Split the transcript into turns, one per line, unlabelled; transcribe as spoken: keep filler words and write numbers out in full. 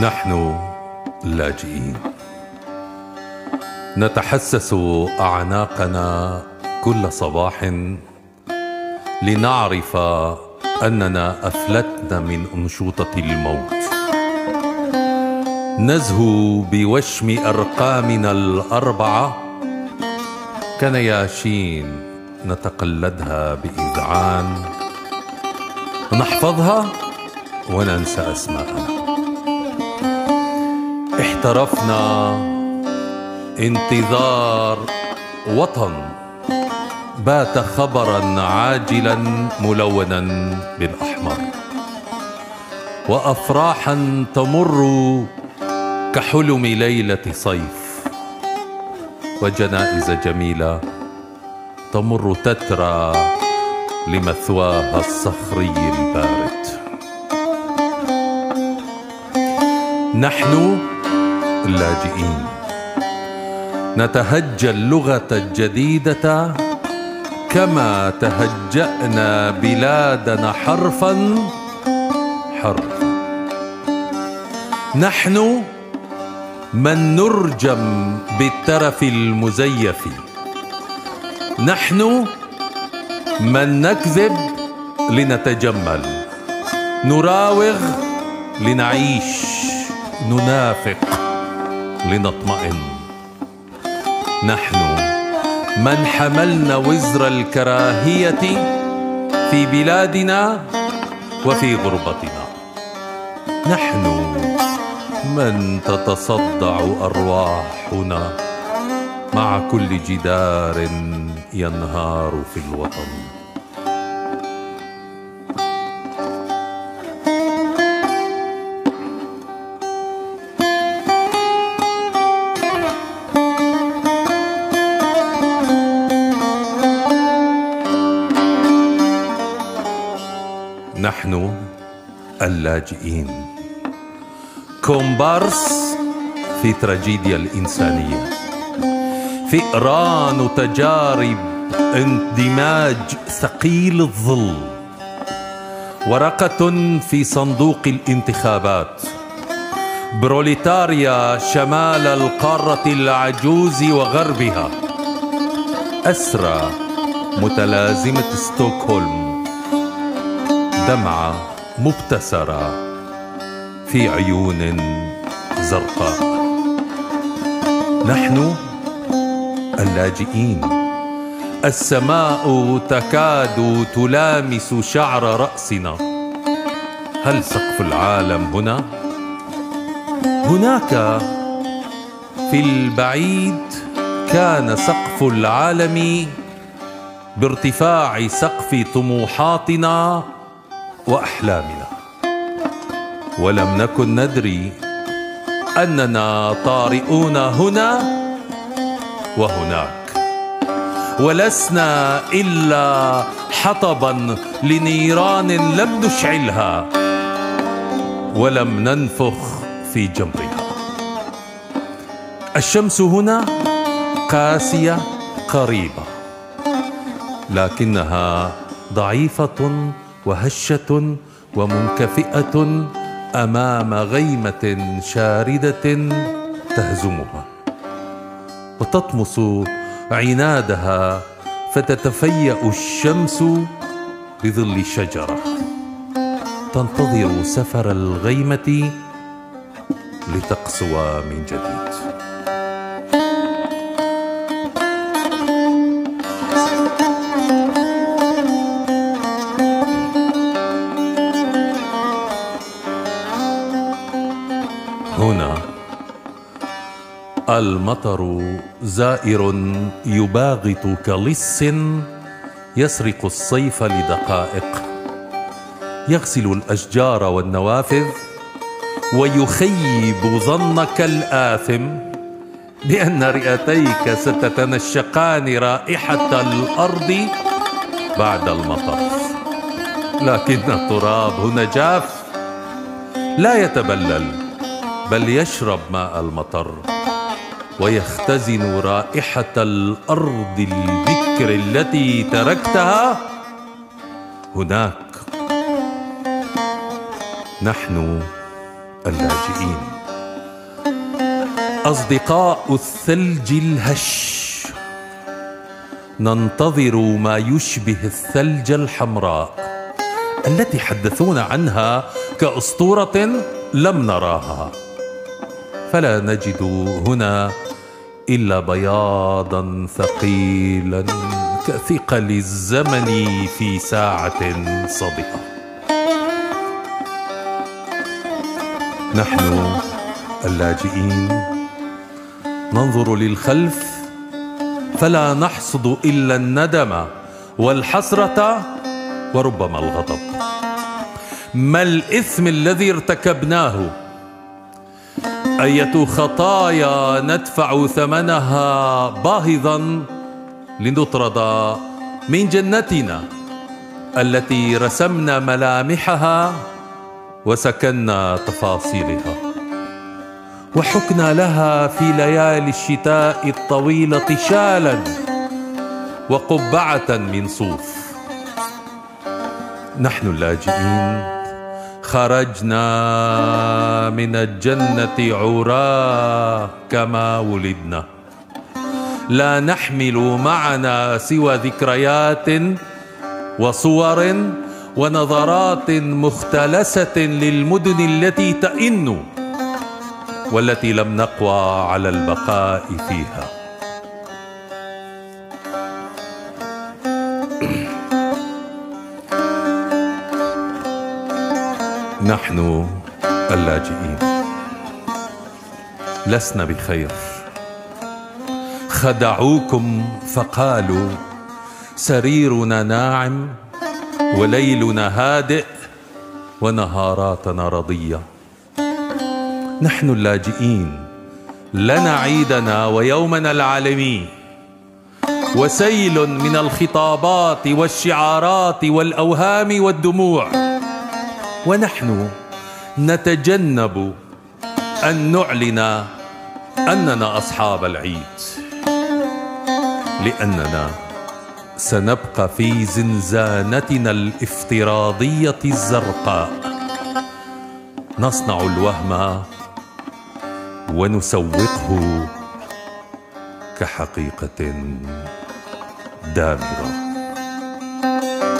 نحن اللاجئين نتحسس أعناقنا كل صباح لنعرف أننا أفلتنا من أنشوطة الموت. نزهو بوشم أرقامنا الأربعة كنياشين نتقلدها بإذعان، نحفظها وننسى أسماءنا. احترفنا انتظار وطن بات خبرا عاجلا ملونا بالأحمر، وأفراحا تمر كحلم ليلة صيف، وجنائز جميلة تمر تترى لمثواها الصخري البارد. نحن اللاجئين نتهجى اللغة الجديدة كما تهجأنا بلادنا حرفا حرفا. نحن من نرجم بالترف المزيف، نحن من نكذب لنتجمل، نراوغ لنعيش، ننافق لنطمئن. نحن من حملنا وزر الكراهية في بلادنا وفي غربتنا. نحن من تتصدع أرواحنا مع كل جدار ينهار في الوطن. نحن اللاجئين كومبارس في تراجيديا الإنسانية، فئران تجارب اندماج ثقيل الظل، ورقة في صندوق الانتخابات، بروليتاريا شمال القارة العجوز وغربها، أسرى متلازمة ستوكهولم، دمعة مبتسرة في عيون زرقاء. نحن اللاجئين السماء تكاد تلامس شعر رأسنا. هل سقف العالم هنا؟ هناك في البعيد كان سقف العالم بارتفاع سقف طموحاتنا وأحلامنا، ولم نكن ندري أننا طارئون هنا وهناك، ولسنا إلا حطبا لنيران لم نشعلها ولم ننفخ في جمرها. الشمس هنا قاسية قريبة، لكنها ضعيفة وهشة ومنكفئة أمام غيمة شاردة تهزمها، وتطمس عنادها فتتفيأ الشمس بظل شجرة تنتظر سفر الغيمة لتقسو من جديد. هنا المطر زائر يباغت كلص يسرق الصيف لدقائق، يغسل الأشجار والنوافذ ويخيب ظنك الآثم بأن رئتيك ستتنشقان رائحة الأرض بعد المطر. لكن التراب هنا جاف، لا يتبلل بل يشرب ماء المطر ويختزن رائحة الأرض البكر التي تركتها هناك. نحن اللاجئين. أصدقاء الثلج الهش، ننتظر ما يشبه الثلج الحمراء التي حدثونا عنها كأسطورة لم نراها، فلا نجد هنا إلا بياضا ثقيلا كثقل الزمن في ساعة صادقة. نحن اللاجئين ننظر للخلف فلا نحصد إلا الندم والحسرة وربما الغضب. ما الإثم الذي ارتكبناه؟ أية خطايا ندفع ثمنها باهظا لنطرد من جنتنا التي رسمنا ملامحها وسكننا تفاصيلها، وحكنا لها في ليالي الشتاء الطويلة شالا وقبعة من صوف. نحن اللاجئين خرجنا من الجنة عراه كما ولدنا، لا نحمل معنا سوى ذكريات وصور ونظرات مختلسة للمدن التي تئن والتي لم نقوى على البقاء فيها. نحن اللاجئين لسنا بخير. خدعوكم فقالوا سريرنا ناعم وليلنا هادئ ونهاراتنا رضية. نحن اللاجئين لنا عيدنا ويومنا العالمي، وسيل من الخطابات والشعارات والأوهام والدموع، ونحن نتجنب أن نعلن أننا أصحاب العيد، لأننا سنبقى في زنزانتنا الافتراضية الزرقاء، نصنع الوهم ونسوقه كحقيقة دامغة.